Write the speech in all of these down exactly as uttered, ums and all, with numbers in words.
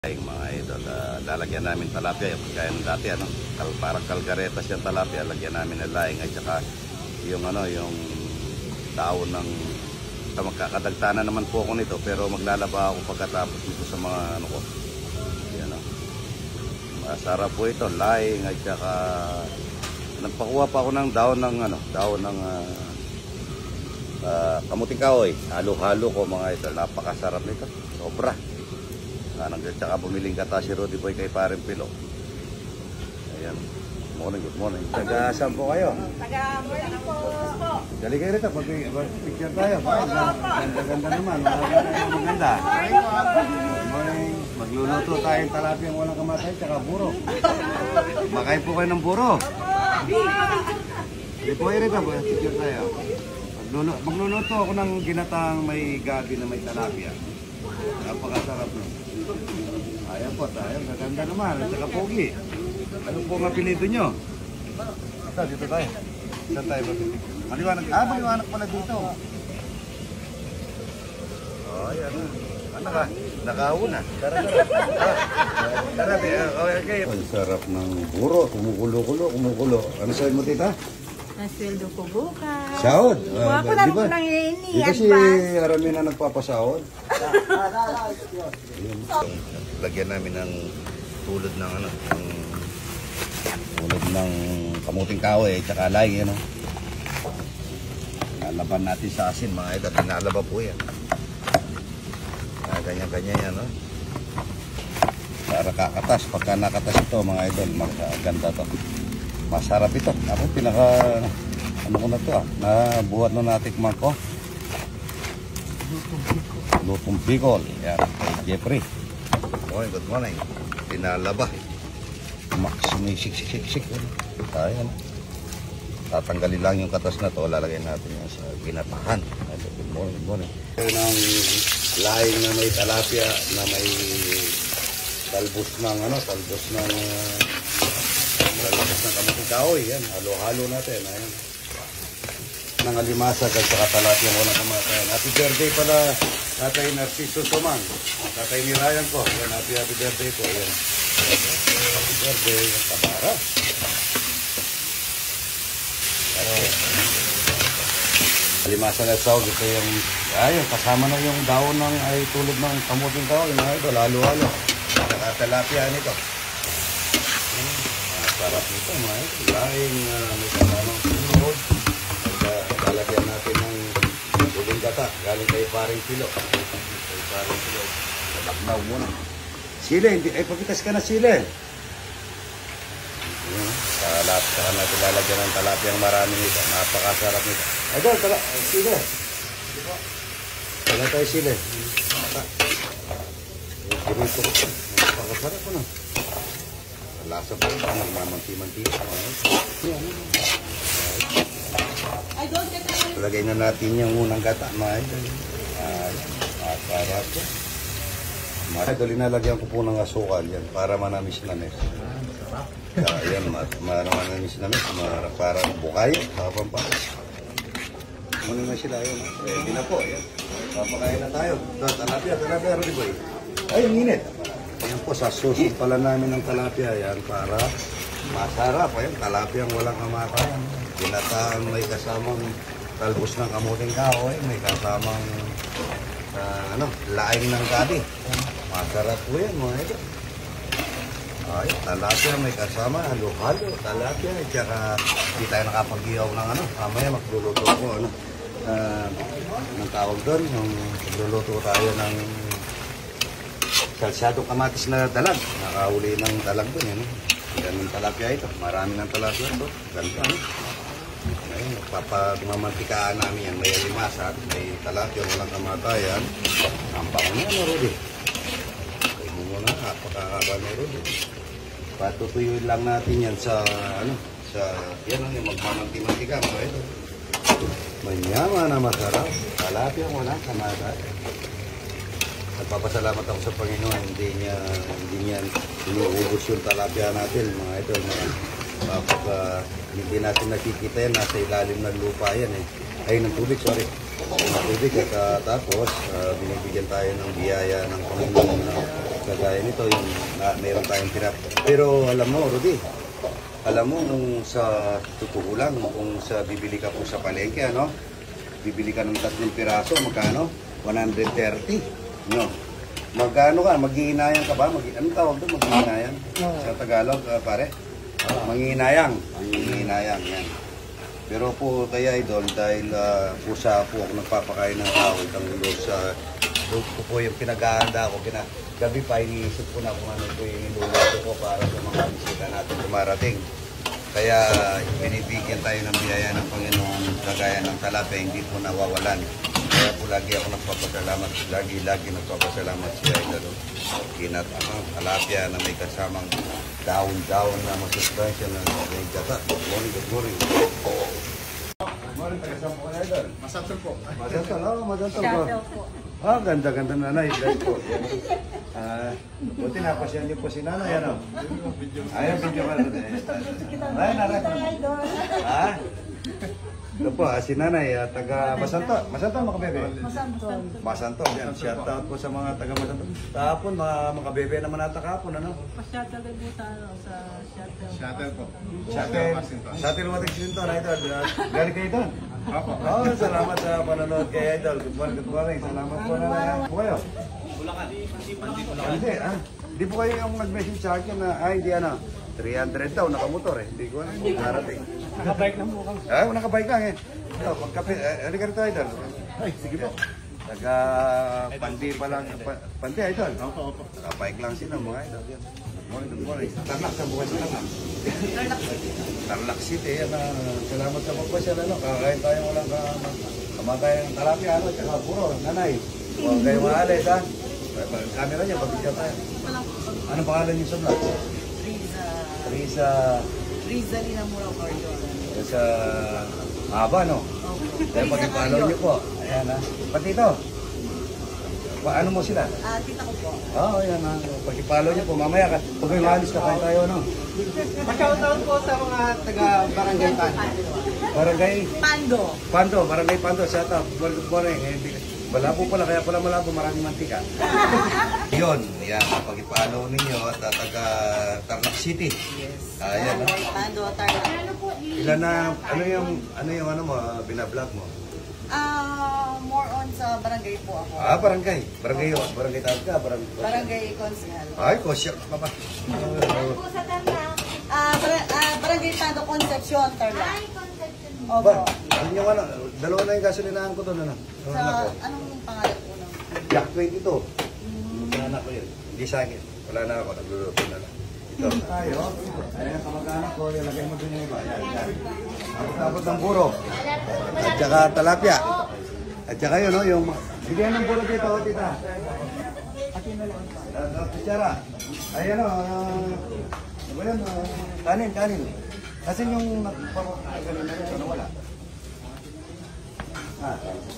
Ay, mga idol, uh, lalagyan namin talapia yung kaya ng dati, ano, kal parang kalgaretas yung talapia, lagyan namin ng laing at saka yung ano, yung daon ng magkakadagtanan naman po ako nito, pero maglalaba ako pagkatapos nito sa mga ano ko. Yan, no? Masarap po ito, laing at saka nagpakuha pa ako ng daon ng ano, daon ng uh, uh, kamuting kahoy. Halo-halo ko mga idol, napakasarap nito, sobra. At saka bumiling kata si Rudy Boy kay Paring Pilo. Ayan. Morning, good morning. Taga saan po kayo? Taga morning po. Dali kayo rito, mag-picture tayo. Ganda-ganda naman. Maganda. Good morning. Magluluto tayong talapiyang walang kamatay, tsaka buro. Makain po kayo ng buro. Dali po kayo rito, picture tayo. Magluluto ako ng ginatang may gabi na may talapia. Napakasarap nun. Ayan po tayo, maganda naman. At saka pogi. Ano po ang apelido nyo? Ito, dito tayo. Saan tayo ba? Maliwanag. Ah, maliwanag pala dito. Oh, ayan. Ano ka? Nakauna. Tara, tara. Tara, tara. Okay. Ang sarap ng buro. Kumukulo-kulo, kumukulo. Ano sabi mo, tita? Nasweldo ko bukas. Sahod? Uh, ako lang po nang ini. Di kasi arami na nagpapasahod. Lagyan namin ng tulad ng ano, ng tulad ng kamuting kahoy at saka laing, ano. Nalaban natin sa asin, mga idol. Pinalaba po yan. Ganyan-ganyan yan, no? Para kakatas. Pagka nakatas ito, mga idol, maganda to. Masarap ito. Ako, pinaka, ano ko na to ah, nabuhat na natikman ko. Lutong Bicol. Yan, kay Jeffrey. Okay, good morning. Pinalaba. Max, may sik-sik-sik-sik. Ayan. Tatanggalin lang yung katas na to. Lalagay natin yan sa ginatahan. Good morning, good morning. Ito ng laing na may talapia, na may talbos ng, ano, talbos ng, talbos ng kamuting kahoy. Yan, halo-halo natin. Ayan. Ng alimasag at saka talapia mo ng kamatayan. Happy birthday pala, Tatay Narciso Sumang. Tatay ni Ryan ko. Yan, happy happy birthday po. Yan. Happy birthday. Yan, tabara. Alimasag at sawag. Ito yung, ayun, kasama na yung daon ng, ay tulad ng kamuting kahoy. Yung ito, lalo-halo. Saka talapia nito. Sarap nito, mga ito. Laing, uh, may kasamang sunod. Lalagyan natin ng uling gata. Galing kay Paring Pilo. Kay Paring Pilo. Nalaknaw muna. Sile, hindi, ay papitas ka na sile. Talap, saka natin lalagyan ng talapiyang marami nito. Napakasarap nito. Ay, doon, tala, sile. Tala tayo sile. Pinito ko. Napakasarap ko na. Lasa po, nagmamanti-manti. Yan. Lagay na natin yung unang gata, mga idol. Masarap po. Mga idol, inalagyan ko po ng asukal yan para manamis na nes. Yan, para manamis na nes. Para bukay, sa pampakas. Muna na sila yun. Ready na po. Yan. Papakain na tayo. Talapia, talapia, Rudy Boy. Ay, ang init. Yan po, sa susunod pala namin ng talapia yan para masarap. Ayan, talapia ang walang kamatayan. Ginataan may kasamang talbos ng kamuting kahoy, may kasamang uh, ano, laing ng gabi. Masarap po yan, mga ito. Ay, talapia may kasama, halo-halo, talapia. At saka hindi tayo nakapag-iyaw ng ano. Mamaya magluluto ko, ano, uh, ng tawag doon, yung magluluto tayo ng salsyadong kamatis na dalag. Nakahuli ng dalag doon, yan. Yan yung talapia ito. Marami ng talapia ito. Ganda, ano. Ayun, papagmamantikaan namin yan. May alimasa, may talapia, walang kamatayan. Ang bango niya, no, Rudy? Kaya mo muna, napakakaba, no, Rudy? Patutuyuin lang natin yan sa, ano, sa, yan ang yung magmamanti-mantika, mga ito. Manyama na masarap. Talapia, walang kamatayan. Nagpapasalamat ako sa Panginoon, hindi niya, hindi niya inuubos yung talapia natin, mga ito, mga kapag uh, hindi natin nakikita yan, nasa ilalim ng lupa yan eh. Ay, ng tubig, sorry. Ng tubig at uh, tapos uh, binibigyan tayo ng biyaya ng Panginoon na Kagaya nito, yung na, meron tayong tira. Pero alam mo, Rudy, alam mo kung sa totoo lang, kung sa bibili ka po sa palengke, ano? Bibili ka ng tatlong piraso, magkano? one hundred thirty. No. Magkano ka? Maghihinayang ka ba? Mag anong tawag doon? Maghihinayang? Sa Tagalog, uh, pare? Manghihinayang. Manghihinayang, yan. Pero po kaya idol, dahil uh, pusa po ako nagpapakain ng tao, itang ulo sa doon ko po yung pinag-aanda ko. Kina, gabi pa, iniisip ko na kung ano po yung inuluto ko para sa mga bisita natin dumarating. Kaya binibigyan tayo ng biyaya ng Panginoon kagaya ng talapia, hindi po nawawalan. Kaya po lagi ako nagpapasalamat, lagi, lagi nagpapasalamat siya idol. Kinat, ano, talapia na may kasamang daon-daon na masustansya na may gata. Good morning, good morning. Good morning, tagasama po ka na idol. Masantol po. Masantol, oh, masantol po. Shoutout po. Ah, ganda-ganda nanay. Bless po. Ah, buti napasyan niyo po si nanay, ano? Ayaw, video ka na. Ay, nanay. Ah? Ito po, ah, si nanay, ah, taga Masanto. Masanto, makabebe? Masantol. Masanto. Yan, shout out po sa mga taga Masanto. Tapon, mga makabebe naman ata kahapon, ano? Pa-shuttle po sa, ano, sa shuttle. Shuttle po. Shuttle. Shuttle Wating Sinto, na idol. Galing kayo doon? Opo. Oh, salamat sa panonood kay Idol. Good morning, good morning. Salamat po na na. Po kayo? Bulacan. Hindi, ah. Hindi po kayo yung nag-message sa akin na, ay, hindi ano, three hundred daw, nakamotor eh. Hindi ko alam kung narating. Nakabike lang po kami. Ay, nakabike lang eh. Ito, pagkape, eh, halika rito, Idol. Ay, sige po. Taga Pandi pa lang, pa, Pandi, Idol. Opo, opo. Nakabike lang sila, mga Idol. Yan. Good morning, good morning. Tarlac, sa bukas na lang. Tarlac City, yan na. Salamat sa pagpasya, ano. Kakain tayo walang kamatay ng talapia, ano, tsaka puro, nanay. Huwag kayo maalis, ha. Camera niya, pabigyan tayo. Anong pangalan niyo sa vlog? Riza. Risa, Riza Lina Murao Cardon. sa Haba, no? Kaya pag-follow niyo po. Ayan, ha. Pati ito. Paano mo sila? Ah, tita ko po. Oo, oh, yan ha. Pag-follow niyo po, mamaya ka. Pag may maalis ka kain tayo, no? Pagkautawan po sa mga taga-barangay Tan. Barangay Pando. Pando, Barangay Pando, shout out. Good morning. Eh, hindi- malabo pala, kaya pala malabo, maraming mantika. Yun, yan. Pag-follow ninyo at uh, taga Tarlac City. Yes. Ayan, ha. Pando, Tarlac. Ilan na, ano yung, ano yung ano mo, ah, binablog mo? Ah, more on sa barangay po ako. Ah, barangay. Barangay yun. Barangay tawag ka. Barangay. Barangay Konsehal. Ay, kosyak pa ba? Po sa Tarlac. Ah, bar- ah, Barangay Pando Concepcion, Tarlac. Ay, Concepcion. Ba, Opo. ano yung ano, dalawa na yung gasolinahan ko doon, ano? Ano Sa, anak ko? anong pangalan po ng? Yak twenty-two. Yung anak ko yun. Hindi sa akin. Wala na ako. Nagluluto na lang. Ito. Tayo. Ayan ang kamag-anak ko. Ilagay mo doon yung iba. Ayan, ayan. Tapos ng puro. At saka talapia. At saka yun, no, yung... Bigyan ng puro dito, tita. Uh, Kutsara. Ayan, no. Uh, ano ba yan? Uh, kanin, kanin. Kasi yung nagpapagaling na yun, wala. Ah,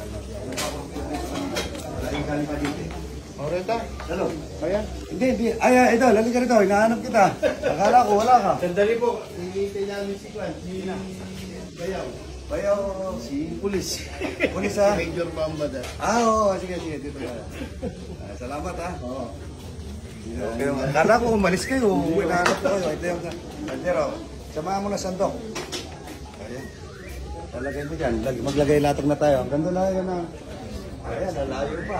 wala yung kanin pa dito. Orenta? Ano? Ayan. Hindi, hindi. Ay, ay, ito, lalika rito. Hinahanap kita. Akala ko, wala ka. Sandali po. Hihintay namin si Kwan. Si Bayaw. Bayaw, si pulis. Pulis ha? Major Bambada. Ah, oo. Sige, sige. Dito na. Ah, salamat ha. Oo. Okay, akala ko umalis kayo. Hinahanap ko kayo. Ito yung kaldero. Samahan mo na sandok. Ayan. Talagay mo dyan. Lag- Maglagay latag na tayo. Ang ganda na yun na. Ayan, lalayo pa.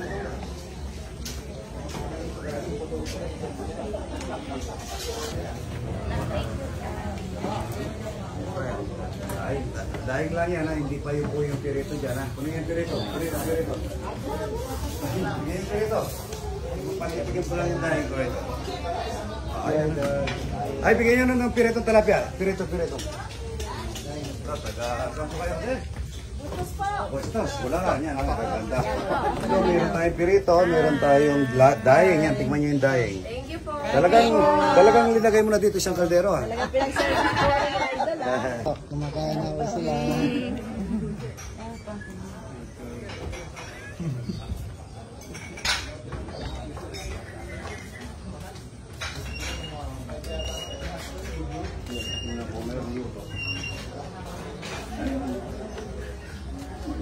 Ay, dahil lang yan ha, hindi pa yung po yung pirito dyan ha. Kunin yung pirito, pirito, pirito. Kunin yung pirito. Pagpapigyan po lang yung dahil ko ito. Ay, ay, bigyan nyo na ng pirito talapia. Pirito, pirito. Ito, taga, saan po kayo? Eh? Bustos, wala ka. Yan, napakaganda. So, meron tayong pirito, meron tayong gla- daing. Yan, tingnan nyo yung daing. Thank you po. Talagang, talagang linagay mo na dito isang kaldero ha. Talagang pinag-serve ko ang idol, ah. Kumakain na ako sila.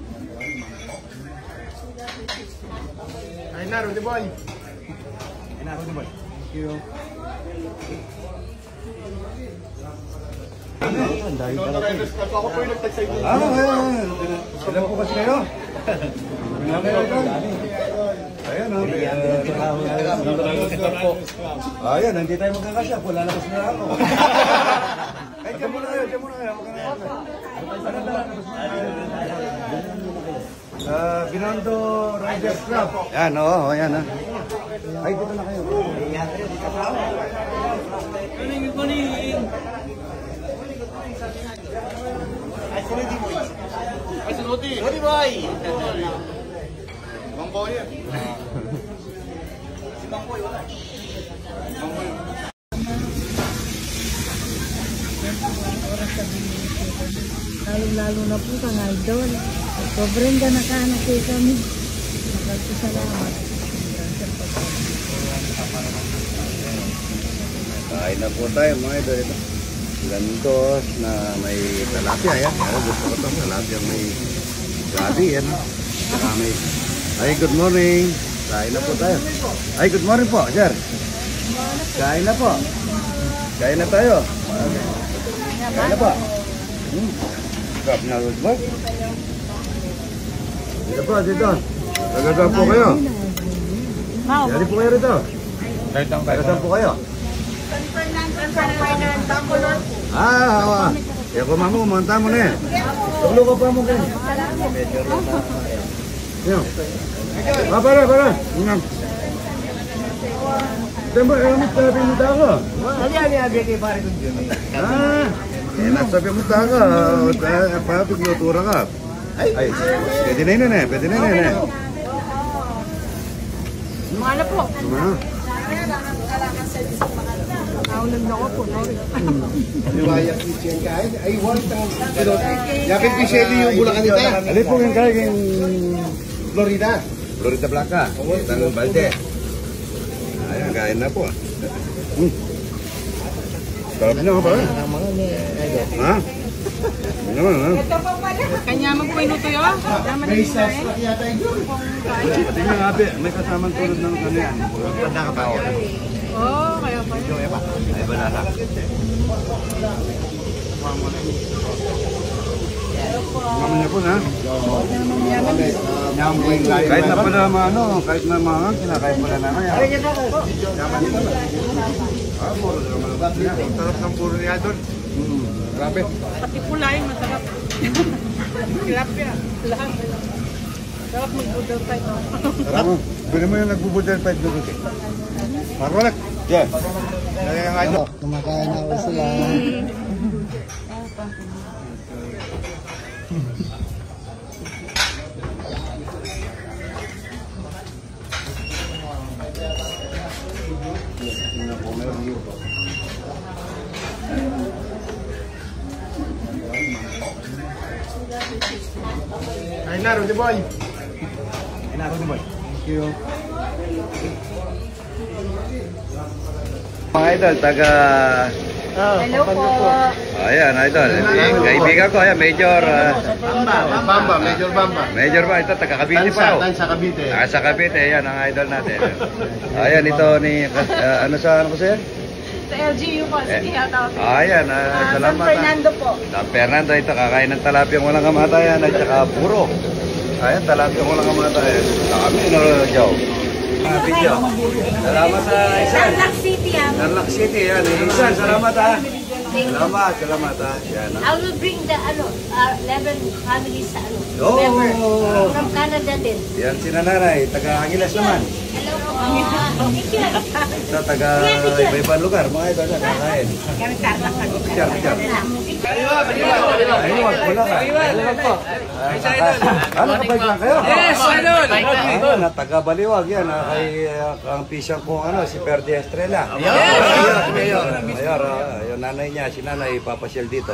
Ay na, Rudy Boy. Ina, Ako po yung nagtag sa inyo. Ah, ayan. Ilan po kasi kayo? Ilan kayo ito? Ayan, oh. Ayan, hindi tayo magkakasya. Wala na kasi na ako. Ay, dyan muna kayo, dyan muna kayo. Sa Binondo Riders Club. Yan, oo, yan ha. Ay, dito na kayo. Ay, sinuti. Sinuti, boy. Mang boy yan. Si Mang boy, wala. Mang boy. Lalo-lalo na po kang idol. Sobrang ganakanak kayo kami. Magpasalamat. Kain na po tayo mga idol. Ito. Gantos na may talapia yan. Ako gusto ko ito. Talapia may gabi yan. Saka may... Ay, good morning. Kain na po tayo. Ay, good morning po, sir. Kain na po. Kain na tayo. Kain na po. Hmm. Sarap na good boy. Dito po, dito. Nagagap po kayo. Yari po kayo rito. Nagagap po kayo. Ah, ah. Ya ko mamu manta mo na. Tulo ko pa mo kayo. Yo. Ah, para, para. Ngam. Tempo, ano pa pinunta ko? Ali, ali, ali, kay pare ko dyan. Ah, eh, nasabi mo ta ka. Pa, piglutura ka. Ay, ay. Pwede na yun eh. Pwede na yun eh. Mga po. Ano? Naulan na ako po. Liwaya kitchen kahit. Ay, one time. Yakin piseli yung bulakan nita. Ali po yung kaya yung Florida. Florida Blanca. Tanong balde. Ayan, kain na po. Hmm. Sarap na ka pa. Ha? Ano naman, ha? Kanya magpuinuto yun. Naman May sauce na yata yun. Pati nga nga, may kasamang tulad ng kanyan. Tanda ka pa ako. Oo, kaya pa yun. Ay, banana. Naman niya po na. Kahit na pala ano, kahit na mga kinakain pala naman yan. Naman niya naman. Ah, puro na naman. Sarap ng puro niya doon. Grabe. Pati kulay, masarap. Tilapia, lahat. Sarap mag-budol tayo. Sarap. Bili mo yung nagbubudel fight doon. Marulak. Yeah. Kaya nga ito. Kumakain na ako sila. Ay na, Rudy boy. Ay na, Rudy boy. Thank you. Mga idol, taga... Hello po. Ayan, idol. Kaibigan ko, ayan, Major... Uh, Bamba, Bamba, Major Bamba. Major ba? Ito, taga Cavite pa. Tansa, Tansa Cavite. Ah, sa Cavite, ayan, ang idol natin. Ayan, ito ni... Uh, ano sa ano ko sa'yo? Sa L G U po, Eh, sige ata. ayan, uh, salamat. San Fernando po. San Fernando, ito, kakain ng talapyang walang kamatayan at saka puro. Ayan, talapyang walang kamatayan. Kami, no, Joe. Mga video. Salamat sa Isan. Tarlac City ah. Tarlac City, yan. Isan, salamat ha. Salamat, salamat ha. Yan, ha. I will bring the ano, uh, eleven families sa ano. Oh! Member. From Canada din. Yan si nanay, taga Angeles naman. Hello po. Thank you. Ito, taga iba-ibang lugar, mga ito na kakain. Kami Tarlac kami. Picture, picture. Ayun, wala ka. Ayun po. Ano, kapag lang kayo? Yes, idol! Ah, na taga Baliwag yan, ah, kay uh, ang pisang kong ano, si Perdi Estrella. Yes! Mayor, mayor, ah, yung nanay niya, si nanay, ipapasyal dito.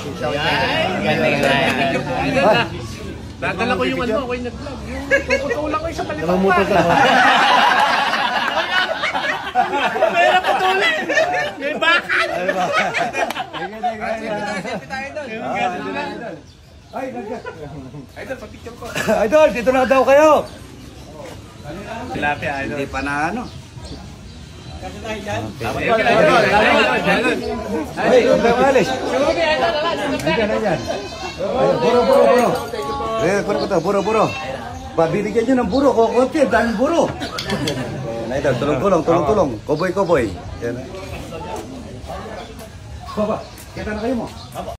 Idol, dadala ko yung ano, ako yung nag-vlog. Yung puputulan ko yung sa palipang pa. Pera putulin! May bakit! Ay, nagka. Idol, pa-picture ko. Idol, dito na daw kayo. Tilapia, idol. Hindi pa na ano. Ay, huwag tayo maalis. Ayan, ayan. Ayun, buro, buro, buro. Eh, buro ko to, buro, buro. Pabiligyan nyo ng buro, kukunti, daming buro. Ayan, idol, tulong-tulong, tulong-tulong. Koboy, koboy. Ayan. Baba, kita na kayo mo.